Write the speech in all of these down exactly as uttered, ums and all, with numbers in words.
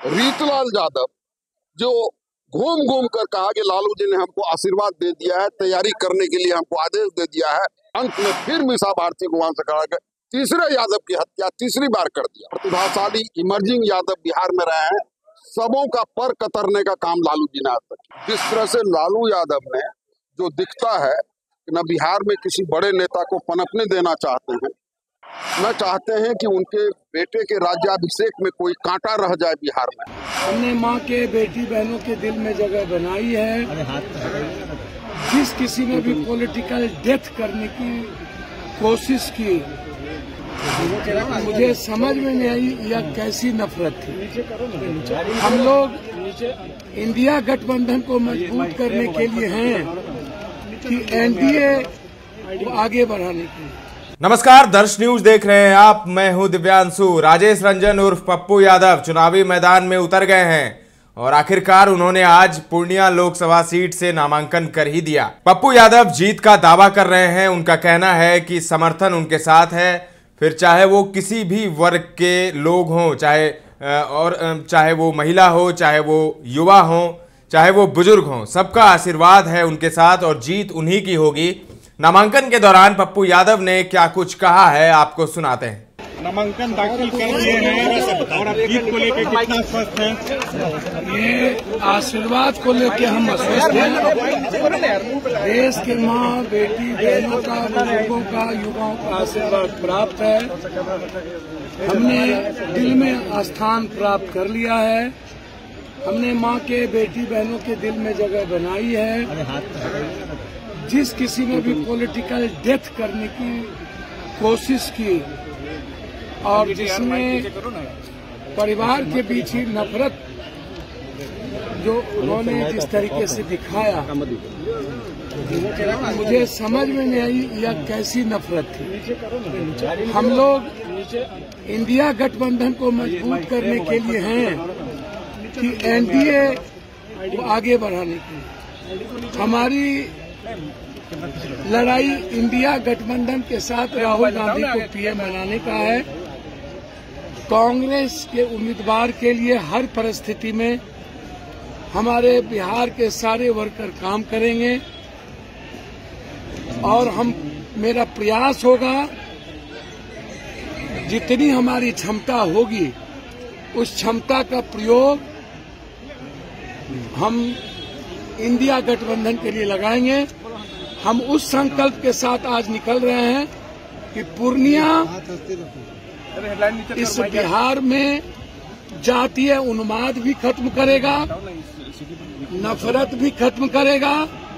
रीतलाल यादव जो घूम घूम कर कहा कि लालू जी ने हमको आशीर्वाद दे दिया है, तैयारी करने के लिए हमको आदेश दे दिया है, अंत में फिर मीसा भारती को वहां से खड़ा कर तीसरे यादव की हत्या तीसरी बार कर दिया। प्रतिभाशाली इमर्जिंग यादव बिहार में रहे हैं, सबों का पर कतरने का काम लालू जी ने आज तक। जिस तरह से लालू यादव ने जो दिखता है कि न बिहार में किसी बड़े नेता को पनपने देना चाहते हैं, न चाहते हैं कि उनके बेटे के राज्याभिषेक में कोई कांटा रह जाए बिहार में। हमने माँ के बेटी बहनों के दिल में जगह बनाई है। जिस किसी ने भी पॉलिटिकल डेथ करने की कोशिश की, मुझे समझ में नहीं आई यह कैसी नफरत थी। हम लोग इंडिया गठबंधन को मजबूत करने के लिए हैं कि एनडीए को आगे बढ़ाने के लिए। नमस्कार, दर्श न्यूज देख रहे हैं आप। मैं हूं दिव्यांशु। राजेश रंजन उर्फ पप्पू यादव चुनावी मैदान में उतर गए हैं और आखिरकार उन्होंने आज पूर्णिया लोकसभा सीट से नामांकन कर ही दिया। पप्पू यादव जीत का दावा कर रहे हैं। उनका कहना है कि समर्थन उनके साथ है, फिर चाहे वो किसी भी वर्ग के लोग हों, चाहे और चाहे वो महिला हो, चाहे वो युवा हो, चाहे वो बुजुर्ग हों, सबका आशीर्वाद है उनके साथ और जीत उन्हीं की होगी। नामांकन के दौरान पप्पू यादव ने क्या कुछ कहा है, आपको सुनाते हैं। नामांकन दाखिल कर दिए हैं और अब जीत को लेकर कितना स्वस्थ हैं? ये आशीर्वाद को लेकर हम अस्वस्थ हैं। देश के माँ बेटी बहनों का, बुजुर्गों का, युवाओं का आशीर्वाद प्राप्त है। हमने दिल में स्थान प्राप्त कर लिया है। हमने माँ के बेटी बहनों के दिल में जगह बनाई है। जिस किसी ने भी पॉलिटिकल डेथ करने की कोशिश की और जिसने परिवार के बीच ही नफरत जो उन्होंने जिस तरीके से दिखाया, मुझे समझ में नहीं आई यह कैसी नफरत थी। हम लोग इंडिया गठबंधन को मजबूत करने के लिए हैं कि एनडीए को आगे बढ़ाने के लिए। हमारी लड़ाई इंडिया गठबंधन के साथ राहुल गांधी को पीएम बनाने का है। कांग्रेस के उम्मीदवार के लिए हर परिस्थिति में हमारे बिहार के सारे वर्कर काम करेंगे और हम मेरा प्रयास होगा, जितनी हमारी क्षमता होगी उस क्षमता का प्रयोग हम इंडिया गठबंधन के लिए लगाएंगे। हम उस संकल्प के साथ आज निकल रहे हैं कि पूर्णिया इस बिहार में जातीय उन्माद भी खत्म करेगा, नफरत भी खत्म करेगा।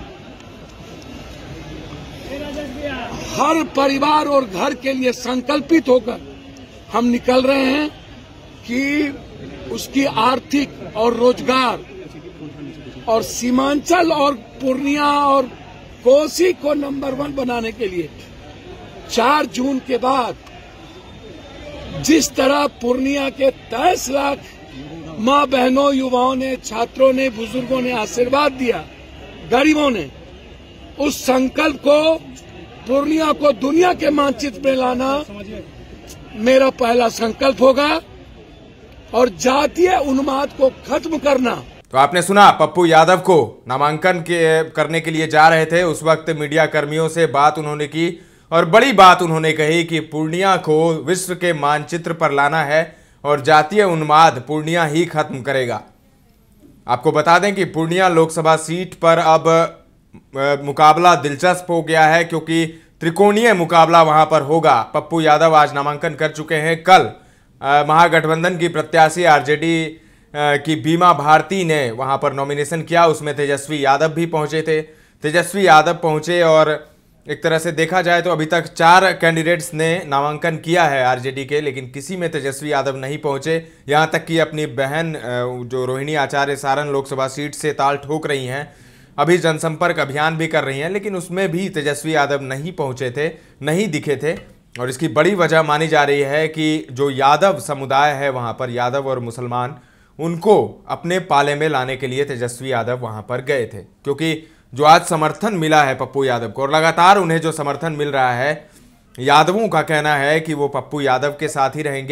हर परिवार और घर के लिए संकल्पित होकर हम निकल रहे हैं कि उसकी आर्थिक और रोजगार और सीमांचल और पूर्णिया और कोसी को नंबर वन बनाने के लिए चार जून के बाद जिस तरह पूर्णिया के तेईस लाख माँ बहनों, युवाओं ने, छात्रों ने, बुजुर्गों ने आशीर्वाद दिया, गरीबों ने, उस संकल्प को पूर्णिया को दुनिया के मानचित्र में लाना मेरा पहला संकल्प होगा और जातीय उन्माद को खत्म करना। तो आपने सुना, पप्पू यादव को नामांकन के करने के लिए जा रहे थे, उस वक्त मीडिया कर्मियों से बात उन्होंने की और बड़ी बात उन्होंने कही कि पूर्णिया को विश्व के मानचित्र पर लाना है और जातीय उन्माद पूर्णिया ही खत्म करेगा। आपको बता दें कि पूर्णिया लोकसभा सीट पर अब मुकाबला दिलचस्प हो गया है क्योंकि त्रिकोणीय मुकाबला वहां पर होगा। पप्पू यादव आज नामांकन कर चुके हैं। कल महागठबंधन की प्रत्याशी आरजेडी कि बीमा भारती ने वहां पर नॉमिनेशन किया, उसमें तेजस्वी यादव भी पहुंचे थे। तेजस्वी यादव पहुंचे और एक तरह से देखा जाए तो अभी तक चार कैंडिडेट्स ने नामांकन किया है आरजेडी के, लेकिन किसी में तेजस्वी यादव नहीं पहुंचे। यहां तक कि अपनी बहन जो रोहिणी आचार्य सारण लोकसभा सीट से ताल ठोक रही हैं, अभी जनसंपर्क अभियान भी कर रही हैं, लेकिन उसमें भी तेजस्वी यादव नहीं पहुंचे थे, नहीं दिखे थे। और इसकी बड़ी वजह मानी जा रही है कि जो यादव समुदाय है वहाँ पर, यादव और मुसलमान, उनको अपने पाले में लाने के लिए तेजस्वी यादव वहां पर गए थे। क्योंकि जो आज समर्थन मिला है पप्पू यादव को और लगातार उन्हें जो समर्थन मिल रहा है, यादवों का कहना है कि वो पप्पू यादव के साथ ही रहेंगे,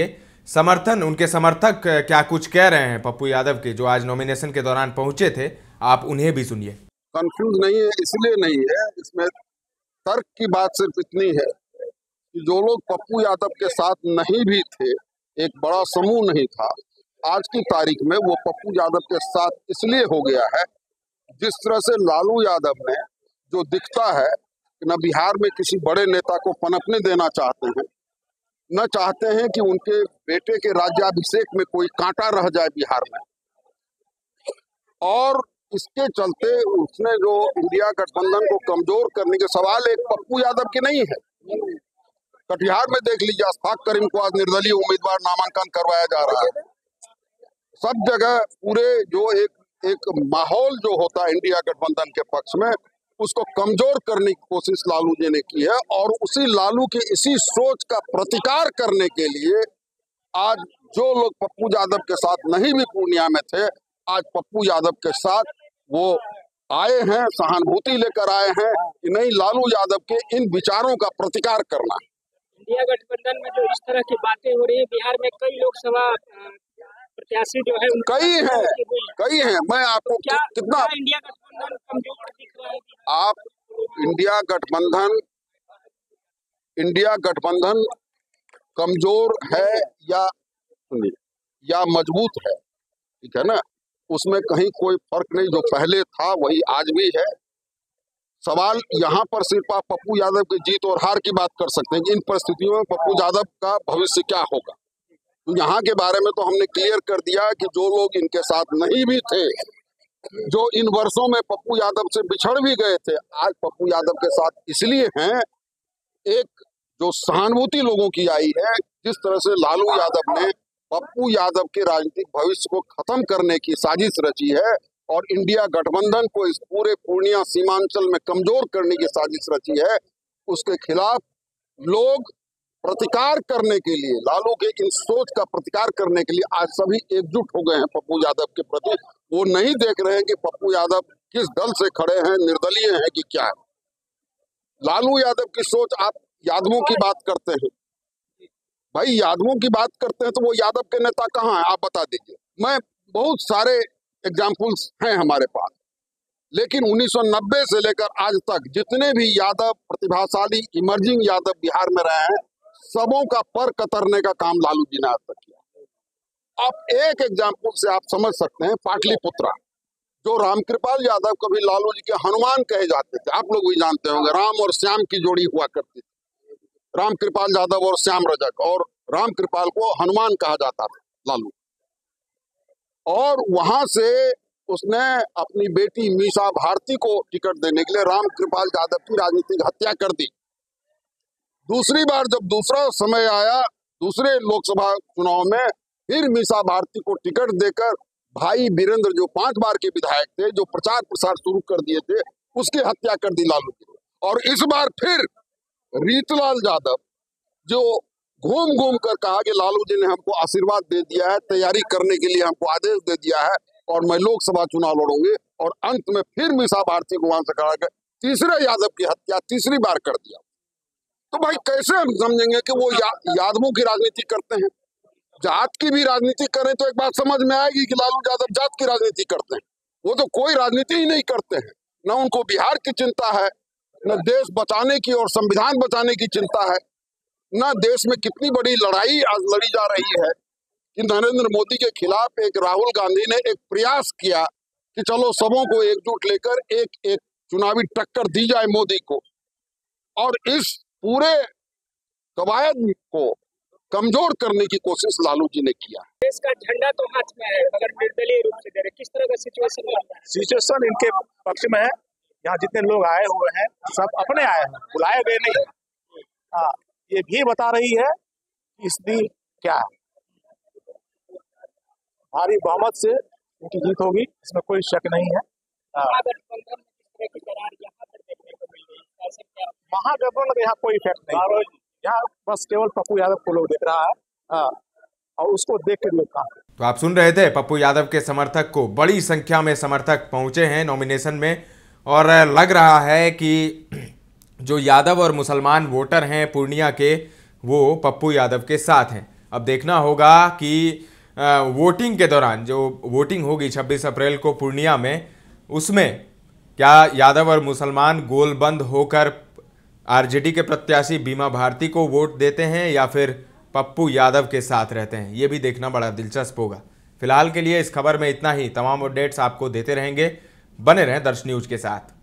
समर्थन, उनके समर्थक क्या कुछ कह रहे हैं पप्पू यादव के, जो आज नॉमिनेशन के दौरान पहुंचे थे। आप उन्हें भी सुनिए। कंफ्यूज नहीं है, इसलिए नहीं है, इसमें तर्क की बात सिर्फ इतनी है कि जो लोग पप्पू यादव के साथ नहीं भी थे, एक बड़ा समूह नहीं था, आज की तारीख में वो पप्पू यादव के साथ इसलिए हो गया है, जिस तरह से लालू यादव ने जो दिखता है कि न बिहार में किसी बड़े नेता को पनपने देना चाहते हैं, न चाहते हैं कि उनके बेटे के राज्याभिषेक में कोई कांटा रह जाए बिहार में, और इसके चलते उसने जो इंडिया गठबंधन को कमजोर करने के सवाल एक पप्पू यादव की नहीं है। कटिहार में देख लीजिए, अशफाक करीम को आज निर्दलीय उम्मीदवार नामांकन करवाया जा रहा है। सब जगह पूरे जो एक एक माहौल जो होता है इंडिया गठबंधन के पक्ष में, उसको कमजोर करने की कोशिश लालू जी ने की है, और उसी लालू की इसी सोच का प्रतिकार करने के लिए आज जो लोग पप्पू यादव के साथ नहीं भी पूर्णिया में थे, आज पप्पू यादव के साथ वो आए हैं, सहानुभूति लेकर आए हैं कि नहीं, लालू यादव के इन विचारों का प्रतिकार करना। इंडिया गठबंधन में जो इस तरह की बातें हो रही है, बिहार में कई लोकसभा प्रत्याशी जो है कई हैं कई हैं मैं आपको क्या कितना क्या इंडिया गठबंधन कमजोर दिख रहा है? आप इंडिया गठबंधन इंडिया गठबंधन कमजोर है या या मजबूत है, ठीक है ना, उसमें कहीं कोई फर्क नहीं। जो पहले था वही आज भी है। सवाल यहाँ पर सिर्फ आप पप्पू यादव की जीत और हार की बात कर सकते हैं कि इन परिस्थितियों में पप्पू यादव का भविष्य क्या होगा। तो यहाँ के बारे में तो हमने क्लियर कर दिया कि जो लोग इनके साथ नहीं भी थे, जो इन वर्षों में पप्पू यादव से बिछड़ भी गए थे, आज पप्पू यादव के साथ इसलिए हैं, एक जो सहानुभूति लोगों की आई है, जिस तरह से लालू यादव ने पप्पू यादव के राजनीतिक भविष्य को खत्म करने की साजिश रची है और इंडिया गठबंधन को इस पूरे पूर्णिया सीमांचल में कमजोर करने की साजिश रची है, उसके खिलाफ लोग प्रतिकार करने के लिए, लालू के इन सोच का प्रतिकार करने के लिए आज सभी एकजुट हो गए हैं पप्पू यादव के प्रति। वो नहीं देख रहे हैं कि पप्पू यादव किस दल से खड़े हैं, निर्दलीय हैं कि क्या है। लालू यादव की सोच, आप यादवों की बात करते हैं, भाई यादवों की बात करते हैं तो वो यादव के नेता कहाँ हैं, आप बता दीजिए। मैं बहुत सारे एग्जाम्पल्स हैं हमारे पास, लेकिन उन्नीस सौ नब्बे से लेकर आज तक जितने भी यादव प्रतिभाशाली इमर्जिंग यादव बिहार में रहे हैं, सबों का पर कतरने का काम लालू जी ने आज तक किया। अब एक एग्जाम्पल से आप समझ सकते हैं, पाटलिपुत्रा, जो रामकृपाल यादव कभी लालू जी के हनुमान कहे जाते थे, आप लोग भी जानते होंगे, राम और श्याम की जोड़ी हुआ करती थी, रामकृपाल यादव और श्याम रजक, और रामकृपाल को हनुमान कहा जाता था लालू। और वहां से उसने अपनी बेटी मीसा भारती को टिकट देने के लिए रामकृपाल यादव की राजनीतिक हत्या कर दी। दूसरी बार जब दूसरा समय आया, दूसरे लोकसभा चुनाव में, फिर मीसा भारती को टिकट देकर भाई वीरेंद्र, जो पांच बार के विधायक थे, जो प्रचार प्रसार शुरू कर दिए थे, उसकी हत्या कर दी लालू जी ने। और इस बार फिर रीतलाल यादव, जो घूम घूम कर कहा कि लालू जी ने हमको आशीर्वाद दे दिया है, तैयारी करने के लिए हमको आदेश दे दिया है और मैं लोकसभा चुनाव लड़ूंगी, और अंत में फिर मीसा भारती को वहां से कहा गया, तीसरे यादव की हत्या तीसरी बार कर दिया। तो भाई कैसे हम समझेंगे कि वो या, यादवों की राजनीति करते हैं? जात की भी राजनीति करें तो एक बात समझ में आएगी कि लालू यादव जात की राजनीति करते हैं। वो तो कोई राजनीति ही नहीं करते हैं, न उनको बिहार की चिंता है, न देश बचाने की और संविधान बचाने की चिंता है, न देश में कितनी बड़ी लड़ाई आज लड़ी जा रही है कि नरेंद्र मोदी के खिलाफ एक राहुल गांधी ने एक प्रयास किया कि चलो सबों को एकजुट लेकर एक एक चुनावी टक्कर दी जाए मोदी को, और इस पूरे कवायद को कमजोर करने की कोशिश लालू जी ने किया। देश का झंडा तो हाथ में है, मगर निर्दलीय रूप से दे रहे, किस तरह का सिचुएशन लग रहा है? सिचुएशन इनके पक्ष में है। यहाँ जितने लोग आए हुए हैं सब अपने आए हैं, बुलाए गए नहीं। हाँ, ये भी बता रही है कि स्थिति क्या है। भारी बहुमत से इनकी जीत होगी, इसमें कोई शक नहीं है। महागठबंधन में किस तरह की दरार यहाँ पर देखने को मिल रही है, ऐसे क्या? महागठबंधन का यहाँ कोई इफेक्ट नहीं है, यहाँ बस केवल पप्पू यादव को लोग देख रहा है। हाँ, और उसको देख के लोग काम। तो आप सुन रहे थे, पप्पू यादव के समर्थक को बड़ी संख्या में समर्थक पहुंचे हैं नॉमिनेशन में, और लग रहा है कि जो यादव और मुसलमान वोटर हैं पूर्णिया के, वो पप्पू यादव के साथ हैं। अब देखना होगा कि वोटिंग के दौरान जो वोटिंग होगी छब्बीस अप्रैल को पूर्णिया में, उसमें क्या यादव और मुसलमान गोलबंद होकर आरजेडी के प्रत्याशी बीमा भारती को वोट देते हैं या फिर पप्पू यादव के साथ रहते हैं, ये भी देखना बड़ा दिलचस्प होगा। फिलहाल के लिए इस खबर में इतना ही। तमाम अपडेट्स आपको देते रहेंगे, बने रहें दर्श न्यूज के साथ।